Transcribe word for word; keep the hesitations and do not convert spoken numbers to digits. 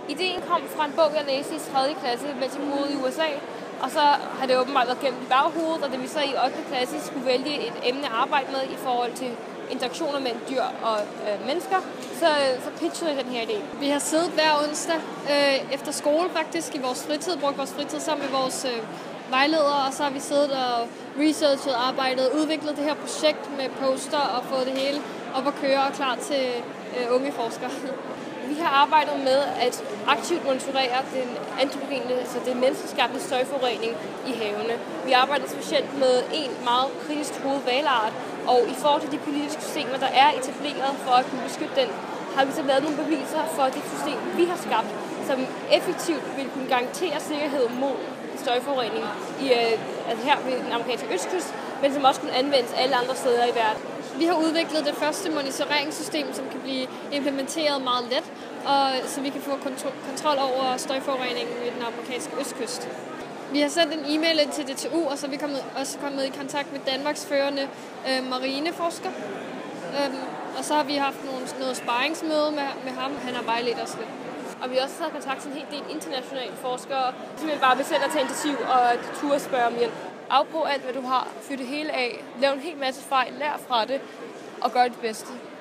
Ideen kom fra en bog, jeg læste i tredje klasse, mens jeg boede i U S A. Og så har det åbenbart været gennem baghovedet, og da vi så i ottende klasse skulle vælge et emne at arbejde med i forhold til interaktioner mellem dyr og øh, mennesker, så, så pitchede jeg den her idé. Vi har siddet hver onsdag øh, efter skole faktisk i vores fritid, brugt vores fritid sammen med vores øh, vejledere, og så har vi siddet og researchet, arbejdet, udviklet det her projekt med poster og fået det hele op at køre og klar til øh, unge forskere. Vi har arbejdet med at aktivt monitorere den antropogene, altså den menneskeskabte støjforurening i havene. Vi arbejder specielt med en meget kritisk truet hvalart, og i forhold til de politiske systemer, der er etableret for at kunne beskytte den, har vi så lavet nogle beviser for det system, vi har skabt, som effektivt vil kunne garantere sikkerhed mod støjforurening i, øh, altså her ved den amerikanske østkyst, men som også kunne anvendes alle andre steder i verden. Vi har udviklet det første monitoreringssystem, som kan blive implementeret meget let, og så vi kan få kontrol, kontrol over støjforureningen ved den amerikanske østkyst. Vi har sendt en e-mail ind til D T U, og så er vi kommet, også kommet i kontakt med Danmarks førende øh, marineforsker. Øhm, og så har vi haft nogle, noget sparringsmøde med, med ham. Han har vejledt os lidt. Og vi har også taget kontakt til en hel del internationale forskere, som bare vil selv at tage initiativ og turde spørge om hjælp. Afbrug alt, hvad du har, fyr det hele af, lav en hel masse fejl, lær fra det og gør det bedste.